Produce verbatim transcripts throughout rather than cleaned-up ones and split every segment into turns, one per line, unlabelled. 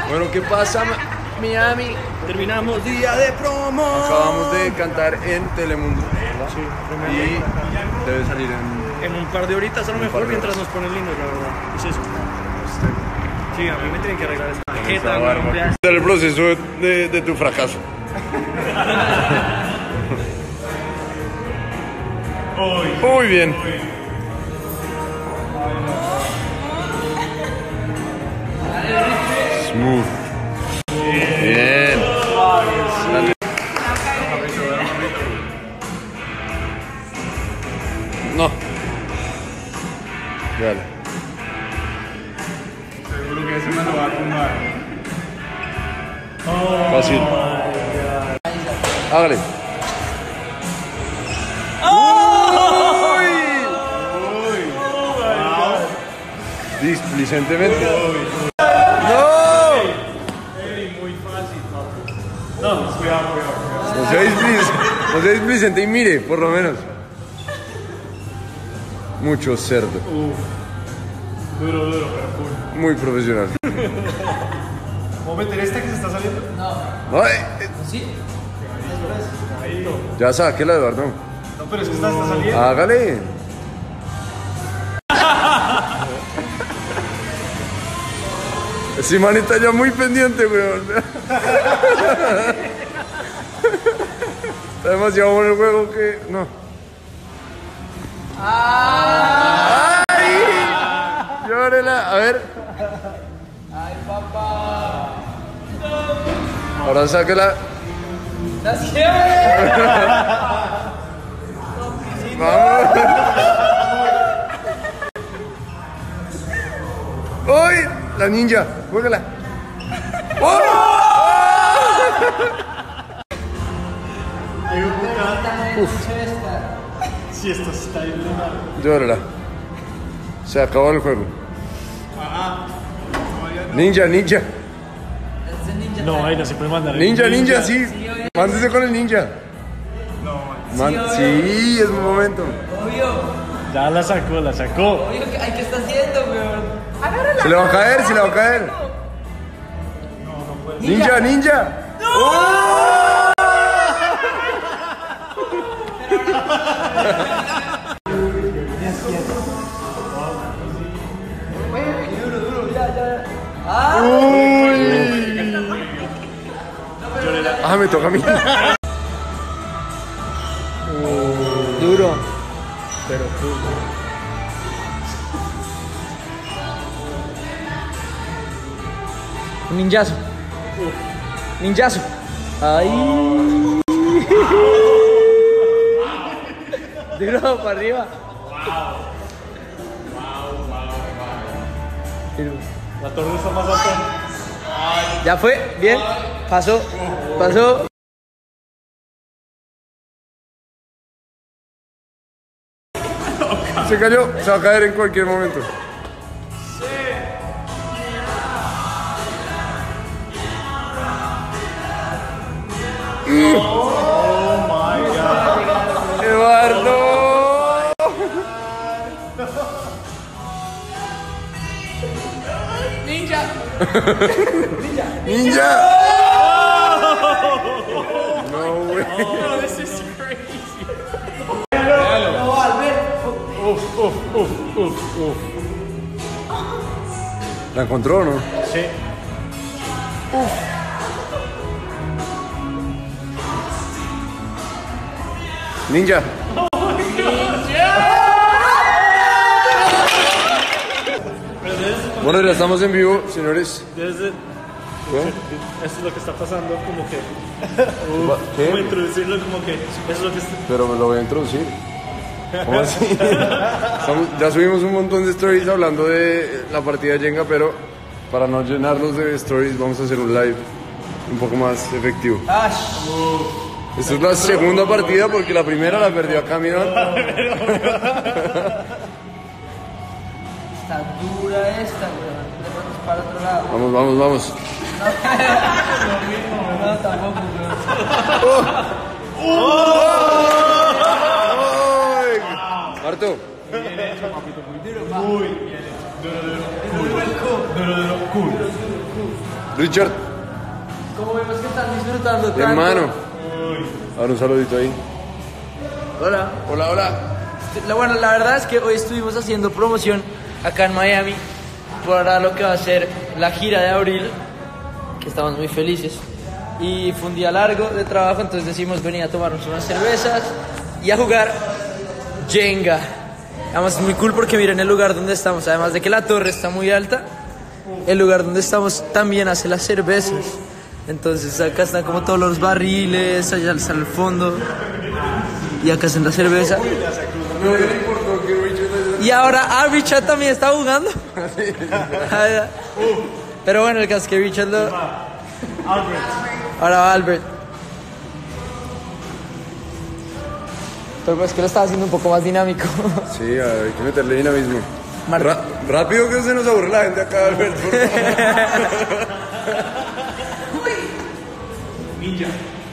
Bueno, ¿qué pasa, Miami?
Terminamos día de promo.
Acabamos de cantar en Telemundo, ¿verdad?
Sí,
y debe salir en...
En un par de horitas a lo mejor, mientras nos ponen lindos, la verdad. Es eso. Sí, a mí me tienen que arreglar esta tarjeta, güey.
Este es el proceso de, de tu fracaso. Muy bien. Smooth. Bien. No. Dale.
Seguro que ese me lo va a tumbar.
Fácil. Hágale. Displicentemente. ¡No!
Ey, muy fácil, papi. No, cuidado, cuidado, cuidado.
No sea displic- no sea displicente y mire, por lo menos. Mucho cerdo.
Uf. Duro, duro, pero cool.
Muy profesional.
¿Puedo meter esta que se está saliendo?
Ay,
Sí.
Ahí.
ya sáquela, Eduardo.
No, pero es que esta está saliendo.
Hágale. Ese man está ya muy pendiente, weón. Está demasiado bueno el juego que... No. ¡Ay! Llórela. A ver.
Ay, papá.
Ahora sáquela.
¡La cierre!
Vamos. ¡Uy! La ninja. Juégala. ¡Oh!
Hay un puta.
Uf.
Si esto está ahí, no.
Llórala. Se acabó el juego. Ninja, ninja.
No, ahí no se puede mandar.
Ninja, ninja, sí. Mándese con el ninja.
No,
Man- sí, es un momento.
Obvio.
Ya la sacó, la sacó.
Obvio que ay, ¿qué está haciendo, weón? Agárrala.
Se le va a caer, se le va a caer. Ninja, ninja.
Duro, duro, ya, ya. Ah,
Uy. Ah, me toca a mí.
duro.
Pero tú.
Un ninjazo. Ninjazo. Ay. Duro para arriba.
La torre está más alta.
Ya fue, bien. Pasó, pasó.
Se cayó, se va a caer en cualquier momento.
oh my god.
Eduardo.
Ninja.
Ninja. No way.
Oh, this is crazy.
No, Albert.
Uf, uf, uf, uf, uf.
¿La encontró o no?
Sí.
Ninja. Bueno, ya estamos en vivo, señores.
Desde.
¿Qué?
Esto es lo que está pasando, como que.
¿Qué?
Como introducirlo, como que. Eso es lo que está.
Pero me lo voy a introducir. ¿Cómo así? Estamos- ya subimos un montón de stories hablando de la partida de Jenga, pero para no llenarlos de stories vamos a hacer un live un poco más efectivo.
Ash.
Esta es la segunda partida porque la primera la perdió a Camino.
Está dura esta, weón. De pronto para otro lado.
Vamos, vamos, vamos.
No, tampoco, weón.
¡Ay! Marto. Richard,
Como vemos que están disfrutando tanto.
hermano. Ahora un saludito ahí.
Hola.
Hola, hola.
La, bueno, la verdad es que hoy estuvimos haciendo promoción acá en Miami para lo que va a ser la gira de abril, que estamos muy felices. Y fue un día largo de trabajo, entonces decidimos venir a tomarnos unas cervezas y a jugar Jenga. Además es muy cool porque miren el lugar donde estamos, además de que la torre está muy alta, el lugar donde estamos también hace las cervezas. Entonces acá están como todos los barriles, allá está el fondo y acá hacen la cerveza.
No le importó que Richard...
Y ahora, ah, Richard también está jugando. Pero bueno, el caso es que Richard lo... Ahora va Albert. Pero es que lo estaba haciendo un poco más dinámico.
Sí, hay que meterle dinamismo.
Mar-
Ra- rápido que se nos aburre la gente acá, Albert. por favor.
Ninja.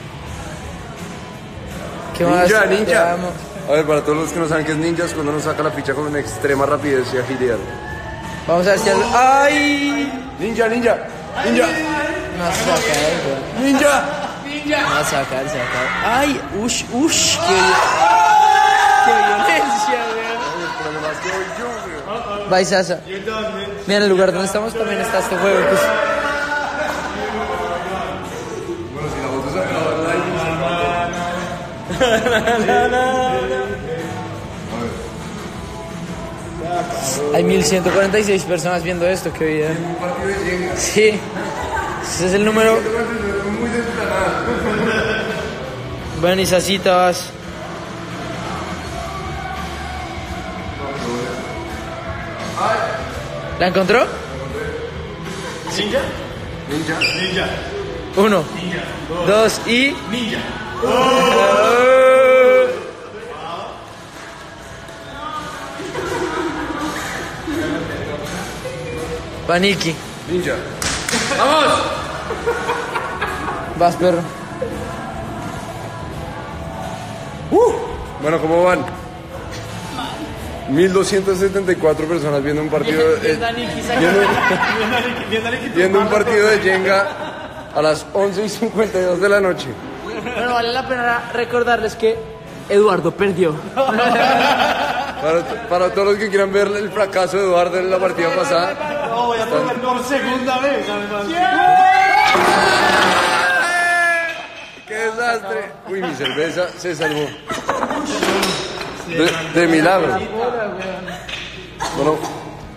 ¿Qué más?
Ninja,
Te
ninja.
amo.
A ver, para todos los que no saben qué es ninja, es cuando uno saca la ficha con una extrema rapidez y agilidad.
Vamos a ver si... al- ¡Ay!
Ninja, ninja, ninja,
No se va a caer, güey.
ninja.
No se va a caer, se va a caer. ¡Ay! ¡Ush! ¡Ush! ¡Qué, qué violencia, güey! Bye, Sasa. Mira, en el lugar donde estamos también está este juego. Que es...
Bueno, si la foto se acaba,
Hay mil ciento cuarenta y seis personas viendo esto, qué video.
un partido de Jenga.
Sí, ese es el número.
Muy desplanado.
Bueno, y Sasita vas. ¿La encontró?
Ninja.
Ninja.
Ninja.
Uno, dos y.
Ninja.
Paniki.
Ninja.
Vas, perro.
Bueno, ¿cómo van? mil doscientas setenta y cuatro personas viendo un partido eh, viendo, viendo un partido de Jenga a las once y cincuenta y dos de la noche.
Bueno, vale la pena recordarles que Eduardo perdió.
Para, para todos los que quieran ver el fracaso de Eduardo en la partida pasada.
No, voy a tocar por segunda vez, además.
¡Qué desastre! Uy, mi cerveza se salvó. De, de milagro. Bueno.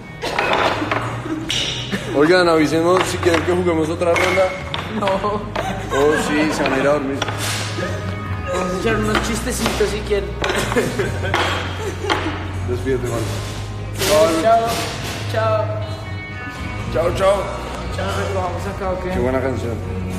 Oigan, avísenos si quieren que juguemos otra ronda.
No.
Oh, sí, se van a ir a dormir.
Vamos a echar unos chistecitos si quieren.
Despídete, Juan.
Chao. Chao.
Chao, chao.
Chao, recogamos acá, ¿ok?
Qué buena canción.